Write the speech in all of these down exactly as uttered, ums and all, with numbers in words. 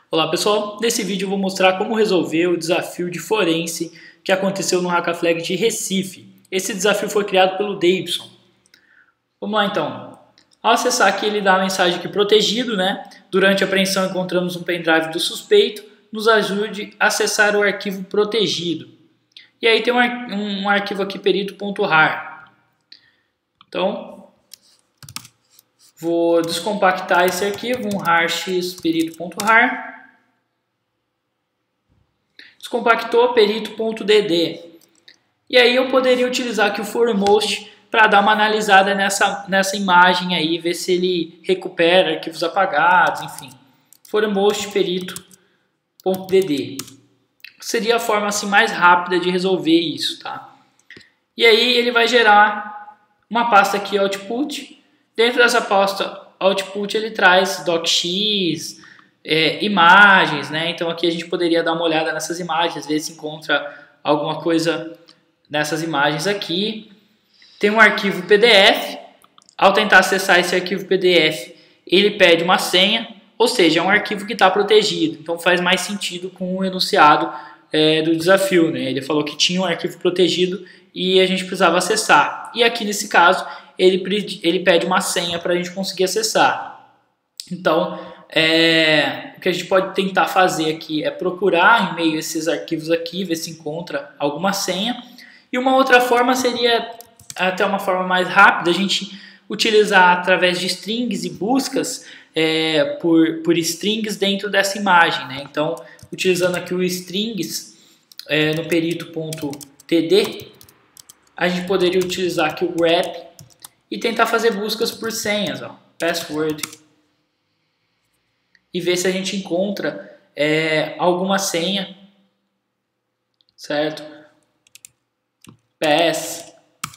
Olá pessoal, nesse vídeo eu vou mostrar como resolver o desafio de forense que aconteceu no Hackaflag de Recife. Esse desafio foi criado pelo Davidson. Vamos lá então. Ao acessar aqui ele dá a mensagem que protegido, né? Durante a apreensão encontramos um pendrive do suspeito, nos ajude a acessar o arquivo protegido. E aí tem um, ar um arquivo aqui perito.rar. Então, vou descompactar esse arquivo, um harx perito.rar. Descompactou perito.dd. E aí eu poderia utilizar aqui o foremost para dar uma analisada nessa, nessa imagem aí, ver se ele recupera arquivos apagados, enfim. Foremost perito.dd. Seria a forma assim mais rápida de resolver isso, tá? E aí ele vai gerar uma pasta aqui output. Dentro dessa pasta output ele traz docx, É, imagens, né? Então aqui a gente poderia dar uma olhada nessas imagens, ver se encontra alguma coisa nessas imagens aqui. Tem um arquivo P D F. Ao tentar acessar esse arquivo P D F, ele pede uma senha, ou seja, é um arquivo que está protegido. Então faz mais sentido com o enunciado é, do desafio, né? Ele falou que tinha um arquivo protegido e a gente precisava acessar. E aqui nesse caso ele, ele pede uma senha para a gente conseguir acessar. Então É, o que a gente pode tentar fazer aqui é procurar em meio a esses arquivos aqui, ver se encontra alguma senha. E uma outra forma seria, até uma forma mais rápida, a gente utilizar através de strings e buscas é, por, por strings dentro dessa imagem, né? Então, utilizando aqui o strings é, no perito.td, a gente poderia utilizar aqui o grep e tentar fazer buscas por senhas, ó, password. E ver se a gente encontra é, alguma senha, certo? Pass,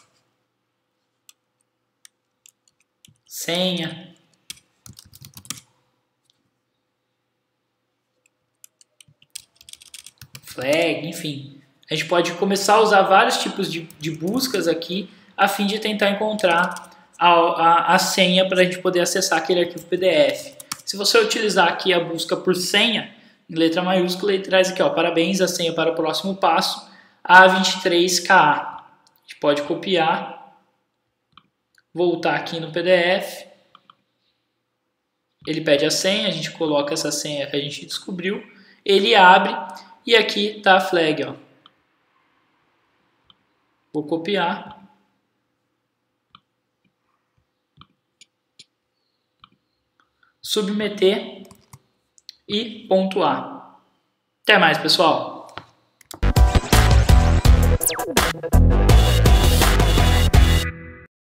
senha, flag, enfim. A gente pode começar a usar vários tipos de, de buscas aqui a fim de tentar encontrar a, a, a senha para a gente poder acessar aquele arquivo P D F. Se você utilizar aqui a busca por senha, em letra maiúscula, ele traz aqui, ó, parabéns, a senha para o próximo passo, A vinte e três K A. A gente pode copiar, voltar aqui no P D F, ele pede a senha, a gente coloca essa senha que a gente descobriu, ele abre e aqui está a flag, ó. Vou copiar. Submeter e pontuar. Até mais, pessoal!